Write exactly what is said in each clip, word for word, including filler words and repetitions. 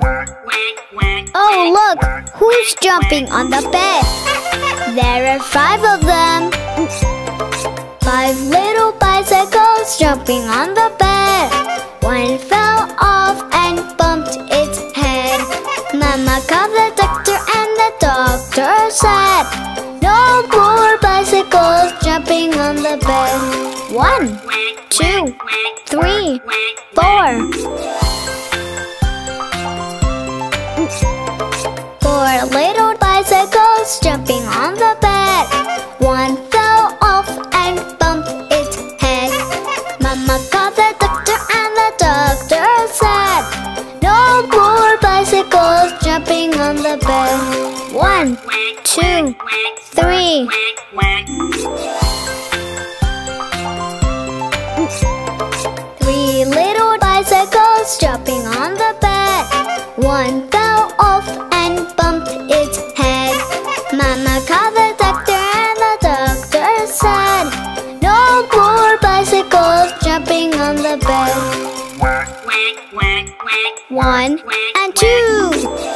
Oh, look! Who's jumping on the bed? There are five of them. Five little bicycles jumping on the bed. One fell off and bumped its head. Mama called the doctor and the doctor said, "No more bicycles jumping on the bed." One, two, three, four. Four little bicycles jumping on the bed. One fell off and bumped its head. Mama called the doctor and the doctor said, "No more bicycles jumping on the bed." One, two, three. Three little bicycles jumping on the bed. One fell off and bumped its head. Mama called the doctor and the doctor said, "No more bicycles jumping on the bed." One and two.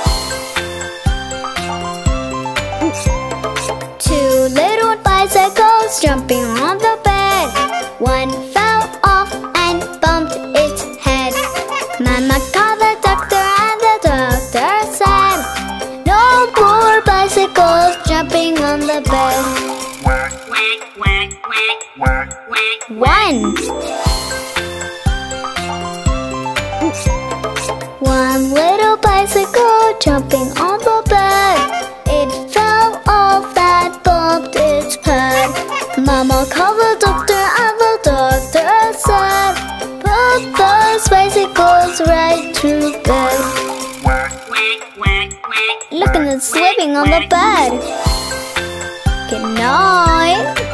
Two little bicycles jumping on the bed. One fell off and bumped its head. Mama called the doctor and the doctor said, "No more bicycles jumping on the bed." One. One little bicycle jumping on the bed. It fell off and bumped its head. Mama called the doctor and the doctor said, "Put those bicycles right to bed." Look at it slipping on the bed. Good night.